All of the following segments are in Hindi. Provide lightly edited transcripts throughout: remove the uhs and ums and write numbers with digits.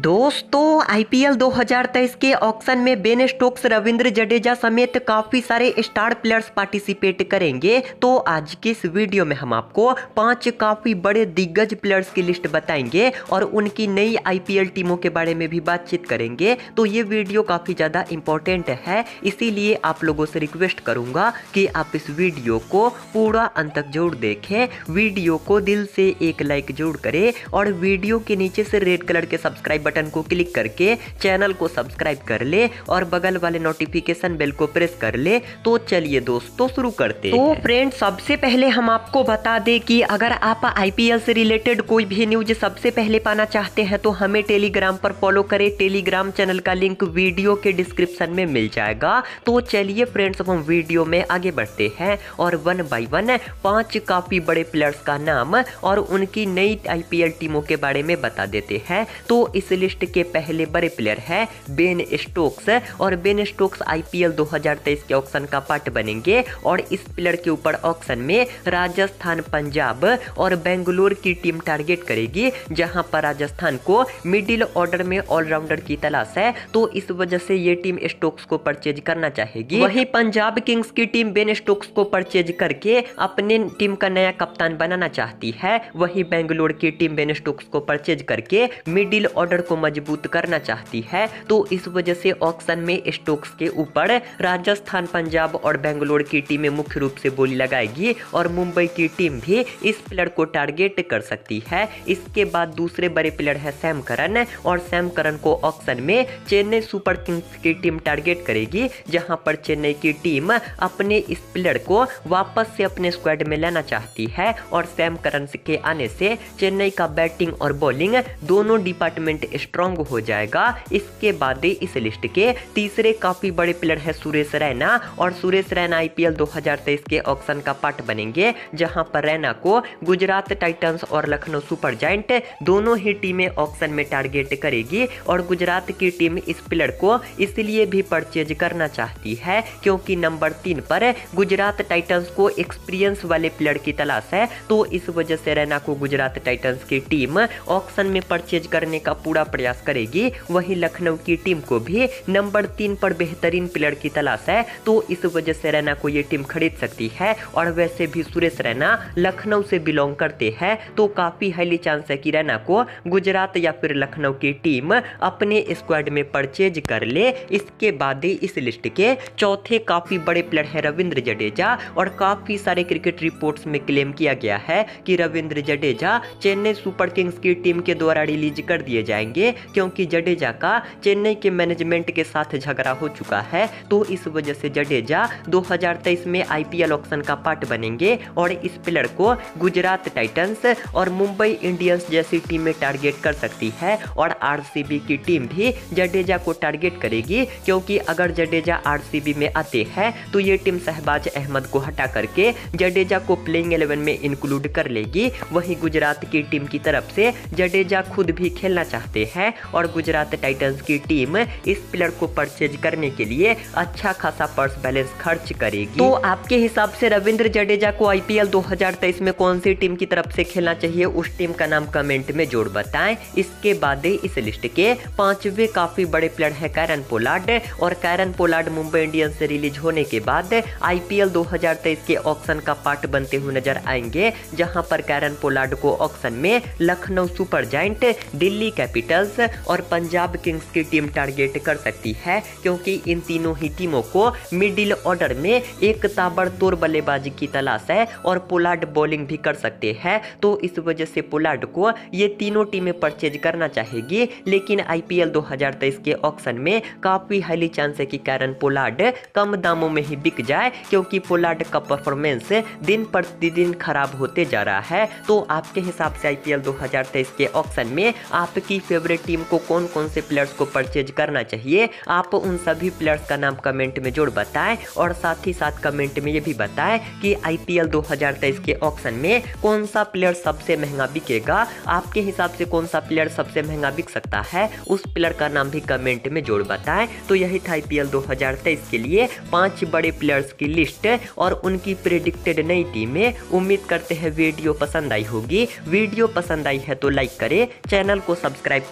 दोस्तों आईपीएल 2023 के ऑक्शन में बेन स्टोक्स, रविंद्र जडेजा समेत काफी सारे स्टार प्लेयर्स पार्टिसिपेट करेंगे। तो आज की इस वीडियो में हम आपको 5 काफी बड़े दिग्गज प्लेयर्स की लिस्ट बताएंगे और उनकी नई आईपीएल टीमों के बारे में भी बातचीत करेंगे। तो ये वीडियो काफी ज्यादा इंपॉर्टेंट है, इसीलिए आप लोगों से रिक्वेस्ट करूंगा कि आप इस वीडियो को पूरा अंत तक जरूर देखें। वीडियो को दिल से एक लाइक जरूर करें और वीडियो के नीचे से रेड कलर के सब्सक्राइब बटन को क्लिक करके चैनल को सब्सक्राइब कर ले और बगल वाले नोटिफिकेशन बेल को प्रेस कर ले। तो चलिए दोस्तों शुरू करते हैं। तो फ्रेंड्स, सबसे पहले हम आपको बता दें कि अगर आप आईपीएल से रिलेटेड कोई भी न्यूज सबसे पहले पाना चाहते हैं तो हमें टेलीग्राम पर फॉलो करें। टेलीग्राम चैनल का लिंक वीडियो के डिस्क्रिप्शन में मिल जाएगा। तो चलिए फ्रेंड्स, अब हम वीडियो में आगे बढ़ते हैं और 1 बाय 1 5 काफी बड़े प्लेयर्स का नाम और उनकी नई आईपीएल टीमों के बारे में बता देते हैं। तो इस लिस्ट के पहले बड़े प्लेयर है बेन स्टोक्स और बेन स्टोक्स आईपीएल 2023 के ऑक्शन का पार्ट बनेंगे और इस प्लेयर के ऊपर ऑक्शन में राजस्थान, पंजाब और बेंगलुरु की टीम टारगेट करेगी, जहां पर राजस्थान को मिडिल ऑर्डर में ऑलराउंडर की तलाश है। तो इस वजह से ये टीम स्टोक्स को परचेज करना चाहेगी। वहीं पंजाब किंग्स की टीम बेन स्टोक्स को परचेज करके अपने टीम का नया कप्तान बनाना चाहती है। वहीं बेंगलुरु की टीम बेन स्टोक्स को परचेज करके मिडिल ऑर्डर को मजबूत करना चाहती है। तो इस वजह से ऑक्शन में स्टोक्स के ऊपर राजस्थान, पंजाब और बेंगलुरु की टीमें मुख्य रूप से बोली लगाएगी और मुंबई की टीम भी इस प्लेयर को टारगेट कर सकती है। इसके बाद दूसरे बड़े प्लेयर है सैम करन और सैम करन को ऑक्शन में चेन्नई सुपर किंग्स की टीम टारगेट करेगी, जहां पर चेन्नई की टीम अपने इस प्लेयर को वापस से अपने स्क्वाड में लाना चाहती है और सैम करन के आने से चेन्नई का बैटिंग और बॉलिंग दोनों डिपार्टमेंट स्ट्रांग हो जाएगा। इसके बाद इस लिस्ट के तीसरे काफी बड़े प्लेयर है सुरेश रैना और सुरेश रैना आईपीएल 2023 के ऑक्शन का पार्ट बनेंगे, जहां पर रैना को गुजरात टाइटंस और लखनऊ सुपर जायंट दोनों ही टीमें ऑक्शन में टारगेट करेगी और गुजरात की टीम इस प्लेयर को इसलिए भी परचेज करना चाहती है क्योंकि नंबर 3 पर गुजरात टाइटंस को एक्सपीरियंस वाले प्लेयर की तलाश है। तो इस वजह से रैना को गुजरात टाइटंस की टीम ऑक्शन में परचेज करने का पूरा प्रयास करेगी। वहीं लखनऊ की टीम को भी नंबर 3 पर बेहतरीन प्लेयर की तलाश है। तो इस वजह से रैना को ये टीम खरीद सकती है और वैसे भी सुरेश रैना लखनऊ से बिलोंग करते हैं, तो काफी हाईली चांस है कि रैना को गुजरात या फिर लखनऊ की टीम अपने स्क्वाड में परचेज कर ले। इसके बाद इस लिस्ट के चौथे काफी बड़े प्लेयर है रविंद्र जडेजा और काफी सारे क्रिकेट रिपोर्ट्स में क्लेम किया गया है कि रविंद्र जडेजा चेन्नई सुपर किंग्स की टीम के द्वारा रिलीज कर दिए जाएंगे क्योंकि जडेजा का चेन्नई के मैनेजमेंट के साथ झगड़ा हो चुका है। तो इस वजह से जडेजा 2023 में आईपीएल ऑक्शन का पार्ट बनेंगे और इस प्लेयर को गुजरात टाइटंस और मुंबई इंडियंस जैसी टीमें टारगेट कर सकती है और आरसीबी की टीम भी जडेजा को टारगेट करेगी क्योंकि अगर जडेजा आरसीबी में आते हैं तो ये टीम शहबाज अहमद को हटा करके जडेजा को प्लेइंग 11 में इंक्लूड कर लेगी। वहीं गुजरात की टीम की तरफ से जडेजा खुद भी खेलना चाहते हैं और गुजरात टाइटंस की टीम इस प्लेयर को परचेज करने के लिए अच्छा खासा पर्स बैलेंस खर्च करेगी। तो आपके हिसाब से रविंद्र जडेजा को आईपीएल 2023 में कौन सी टीम की तरफ से खेलना चाहिए, उस टीम का नाम कमेंट में जोड़ बताएं। इसके बाद इस लिस्ट के 5वें काफी बड़े प्लेयर है कैरन पोलार्ड और कैरन पोलार्ड मुंबई इंडियंस से रिलीज होने के बाद आईपीएल 2023 के ऑक्शन का पार्ट बनते हुए नजर आएंगे, जहां पर कैरन पोलार्ड को ऑक्शन में Lucknow Super Giant, Delhi Capitals और पंजाब किंग्स की टीम टारगेट कर सकती है क्योंकि इन तीनों ही टीमों को मिडिल ऑर्डर में एक ताबड़तोड़ बल्लेबाजी की तलाश है और पोलार्ड बॉलिंग भी कर सकते हैं। तो इस वजह से पोलार्ड को ये तीनों टीमें परचेज करना चाहेगी, लेकिन आईपीएल 2023 के ऑक्शन में काफी हाईली चांस है कि कैरन पोलार्ड कम दामों में ही बिक जाए क्योंकि पोलार्ड का परफॉर्मेंस दिन प्रतिदिन खराब होते जा रहा है। तो आपके हिसाब से आईपीएल 2023 के ऑक्शन में आपकी फेवरेट टीम को कौन कौन से प्लेयर्स को परचेज करना चाहिए, आप उन सभी प्लेयर्स का नाम कमेंट में जोड़ बताएं और साथ ही साथ कमेंट में ये भी बताएं कि आईपीएल 2023 के ऑक्शन में कौन सा प्लेयर सबसे महंगा बिकेगा। आपके हिसाब से कौन सा प्लेयर सबसे महंगा बिक सकता है, उस प्लेयर का नाम भी कमेंट में जोड़ बताएं। तो यही था आईपीएल 2023 के लिए 5 बड़े प्लेयर्स की लिस्ट और उनकी प्रेडिक्टेड नई टीमें। उम्मीद करते हैं वीडियो पसंद आई होगी। वीडियो पसंद आई है तो लाइक करें, चैनल को सब्सक्राइब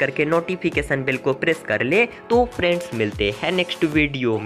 करके नोटिफिकेशन बेल को प्रेस कर ले। तो फ्रेंड्स मिलते हैं नेक्स्ट वीडियो में।